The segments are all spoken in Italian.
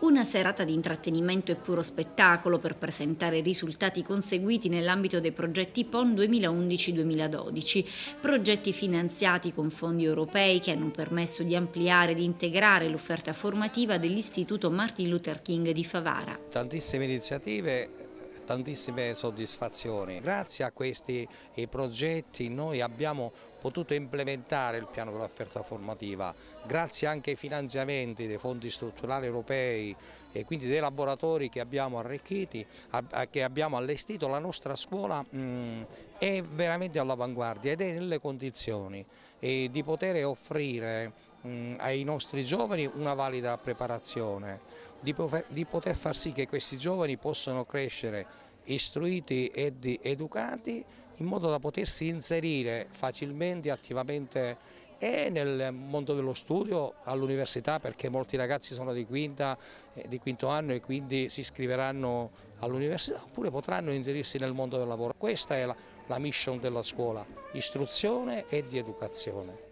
Una serata di intrattenimento e puro spettacolo per presentare i risultati conseguiti nell'ambito dei progetti PON 2011-2012, progetti finanziati con fondi europei che hanno permesso di ampliare ed integrare l'offerta formativa dell'Istituto Martin Luther King di Favara. Tantissime iniziative, tantissime soddisfazioni. Grazie a questi progetti noi abbiamo potuto implementare il piano dell'offerta formativa, grazie anche ai finanziamenti dei fondi strutturali europei e quindi dei laboratori che abbiamo arricchiti, che abbiamo allestito. La nostra scuola è veramente all'avanguardia ed è nelle condizioni di poter offrire ai nostri giovani una valida preparazione, di poter far sì che questi giovani possano crescere istruiti ed educati in modo da potersi inserire facilmente e attivamente nel mondo dello studio, all'università, perché molti ragazzi sono di quinto anno e quindi si iscriveranno all'università, oppure potranno inserirsi nel mondo del lavoro. Questa è la mission della scuola, istruzione e di educazione.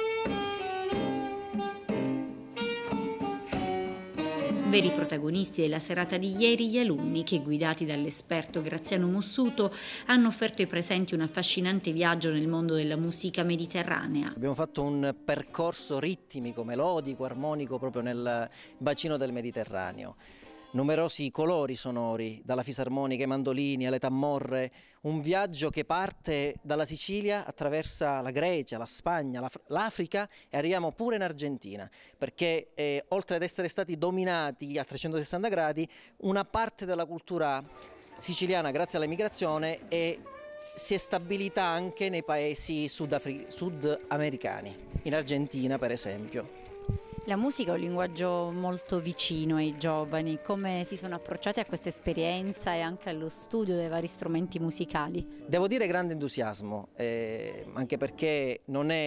Veri protagonisti della serata di ieri gli alunni che, guidati dall'esperto Graziano Mussuto, hanno offerto ai presenti un affascinante viaggio nel mondo della musica mediterranea. Abbiamo fatto un percorso ritmico, melodico, armonico proprio nel bacino del Mediterraneo. Numerosi colori sonori, dalla fisarmonica ai mandolini alle tammorre, un viaggio che parte dalla Sicilia, attraversa la Grecia, la Spagna, l'Africa e arriviamo pure in Argentina, perché oltre ad essere stati dominati a 360 gradi, una parte della cultura siciliana, grazie all'emigrazione, si è stabilita anche nei paesi sudamericani, in Argentina per esempio. La musica è un linguaggio molto vicino ai giovani. Come si sono approcciati a questa esperienza e anche allo studio dei vari strumenti musicali? Devo dire grande entusiasmo, anche perché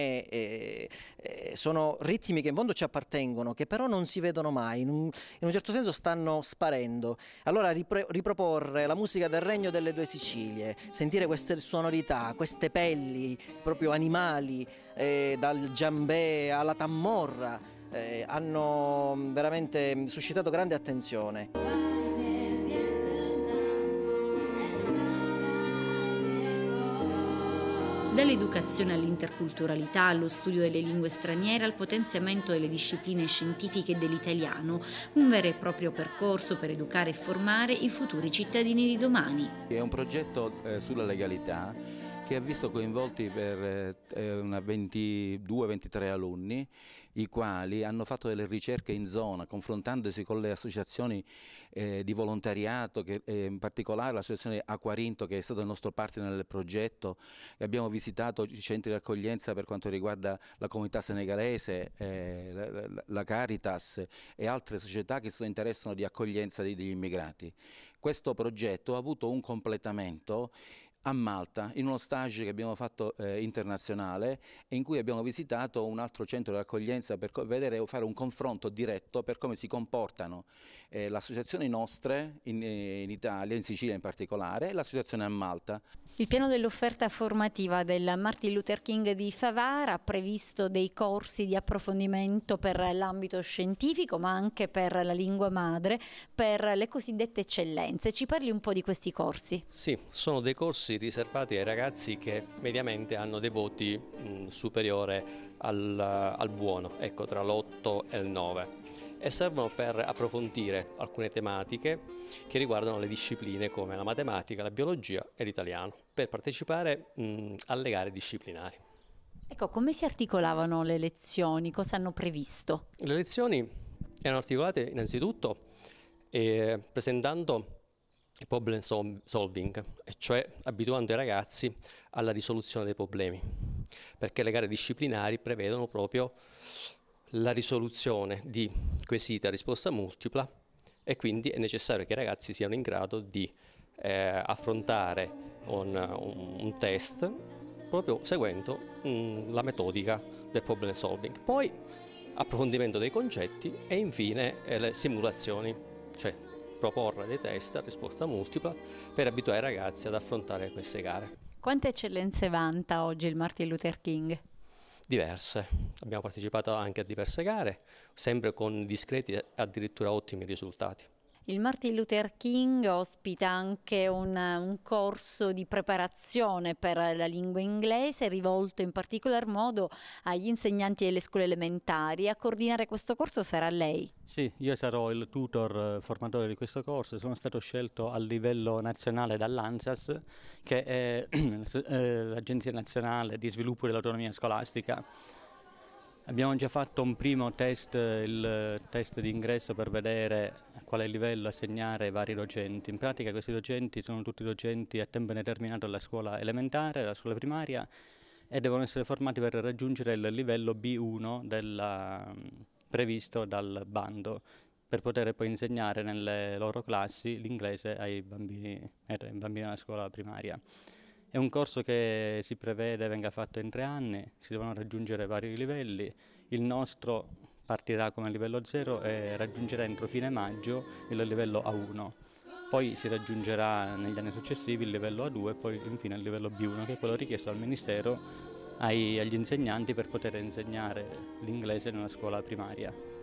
sono ritmi che in fondo ci appartengono, che però non si vedono mai, in un certo senso stanno sparendo. Allora riproporre la musica del Regno delle Due Sicilie, sentire queste sonorità, queste pelli proprio animali, dal djambè alla tammorra, hanno veramente suscitato grande attenzione. Dall'educazione all'interculturalità, allo studio delle lingue straniere, al potenziamento delle discipline scientifiche e dell'italiano, un vero e proprio percorso per educare e formare i futuri cittadini di domani. È un progetto sulla legalità che ha visto coinvolti per 22-23 alunni, i quali hanno fatto delle ricerche in zona, confrontandosi con le associazioni di volontariato, in particolare l'associazione Acquarinto, che è stato il nostro partner nel progetto, e abbiamo visitato i centri di accoglienza per quanto riguarda la comunità senegalese, la Caritas e altre società che si interessano di accoglienza degli immigrati. Questo progetto ha avuto un completamento a Malta, in uno stage che abbiamo fatto internazionale, e in cui abbiamo visitato un altro centro di accoglienza per fare un confronto diretto per come si comportano le associazioni nostre in Italia, in Sicilia in particolare, e l'associazione a Malta. Il piano dell'offerta formativa del Martin Luther King di Favara ha previsto dei corsi di approfondimento per l'ambito scientifico, ma anche per la lingua madre, per le cosiddette eccellenze. Ci parli un po' di questi corsi? Sì, sono dei corsi riservati ai ragazzi che mediamente hanno dei voti superiori al buono, ecco, tra l'8 e il 9, e servono per approfondire alcune tematiche che riguardano le discipline come la matematica, la biologia e l'italiano, per partecipare alle gare disciplinari. Ecco, come si articolavano le lezioni? Cosa hanno previsto? Le lezioni erano articolate innanzitutto presentando il problem solving, e cioè abituando i ragazzi alla risoluzione dei problemi, perché le gare disciplinari prevedono proprio la risoluzione di quesiti a risposta multipla, e quindi è necessario che i ragazzi siano in grado di affrontare un test proprio seguendo la metodica del problem solving. Poi approfondimento dei concetti e infine le simulazioni, cioè proporre dei test a risposta multipla per abituare i ragazzi ad affrontare queste gare. Quante eccellenze vanta oggi il Martin Luther King? diverse. Abbiamo partecipato anche a diverse gare, sempre con discreti e addirittura ottimi risultati. Il Martin Luther King ospita anche un corso di preparazione per la lingua inglese rivolto in particolar modo agli insegnanti delle scuole elementari. A coordinare questo corso sarà lei. Sì, io sarò il tutor formatore di questo corso. Sono stato scelto a livello nazionale dall'ANSAS, che è l'Agenzia Nazionale di Sviluppo dell'Autonomia Scolastica. Abbiamo già fatto un primo test, il test di ingresso per vedere a quale livello assegnare ai vari docenti. In pratica questi docenti sono tutti docenti a tempo indeterminato alla scuola elementare, alla scuola primaria, e devono essere formati per raggiungere il livello B1 previsto dal bando, per poter poi insegnare nelle loro classi l'inglese ai bambini della scuola primaria. È un corso che si prevede venga fatto in 3 anni, si devono raggiungere vari livelli. Il nostro partirà come livello 0 e raggiungerà entro fine maggio il livello A1. Poi si raggiungerà negli anni successivi il livello A2 e poi infine il livello B1, che è quello richiesto dal Ministero agli insegnanti per poter insegnare l'inglese nella scuola primaria.